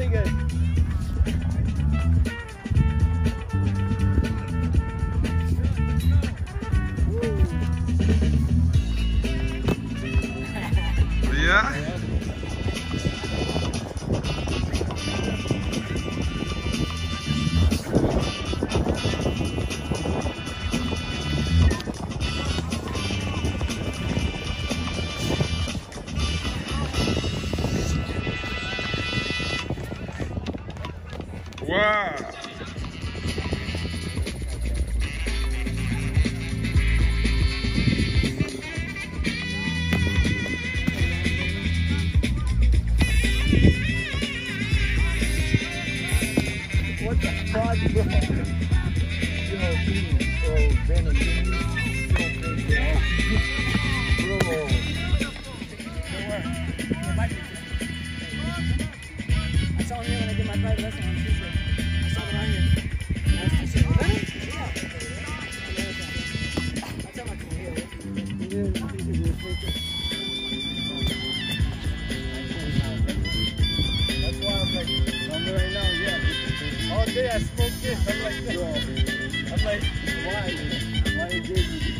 pretty good. Yeah? Wow! What the fuck, bro? Yo, Venom, bro. I saw him when I did my private lesson on Tuesday. I saw him around here. I was teaching him. Yeah. I'll tell my That's why I'm like, right now, yeah. All day I smoke this. I'm like, why? Why did you?